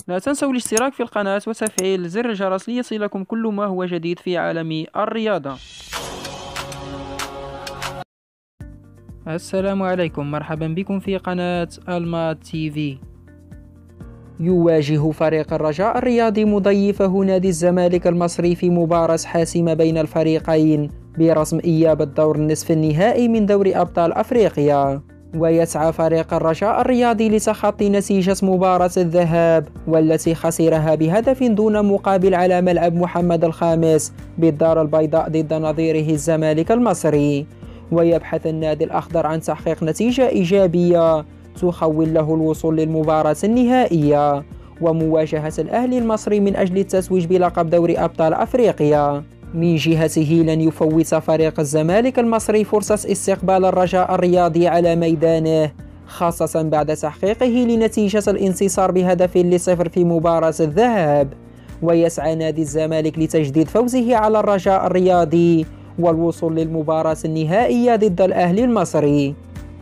لا تنسوا الاشتراك في القناة وتفعيل زر الجرس ليصلكم كل ما هو جديد في عالم الرياضة. السلام عليكم، مرحبا بكم في قناة المات تي في. يواجه فريق الرجاء الرياضي مضيفه نادي الزمالك المصري في مباراة حاسمة بين الفريقين برسم إياب الدور النصف النهائي من دوري أبطال أفريقيا. ويسعى فريق الرجاء الرياضي لتخطي نتيجة مباراة الذهاب والتي خسرها بهدف دون مقابل على ملعب محمد الخامس بالدار البيضاء ضد نظيره الزمالك المصري. ويبحث النادي الأخضر عن تحقيق نتيجة إيجابية تخول له الوصول للمباراة النهائية ومواجهة الأهلي المصري من أجل التتويج بلقب دوري أبطال أفريقيا. من جهته لن يفوت فريق الزمالك المصري فرصة استقبال الرجاء الرياضي على ميدانه، خاصة بعد تحقيقه لنتيجة الانتصار بهدف لصفر في مباراة الذهاب. ويسعى نادي الزمالك لتجديد فوزه على الرجاء الرياضي والوصول للمباراة النهائية ضد الأهلي المصري.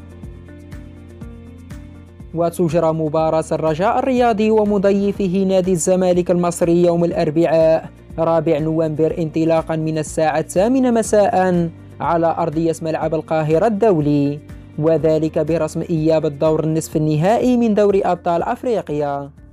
وتجرى مباراة الرجاء الرياضي ومضيفه نادي الزمالك المصري يوم الأربعاء 4 نوفمبر انطلاقا من الساعة 8 مساء على أرضية ملعب القاهرة الدولي، وذلك برسم إياب الدور النصف النهائي من دوري أبطال أفريقيا.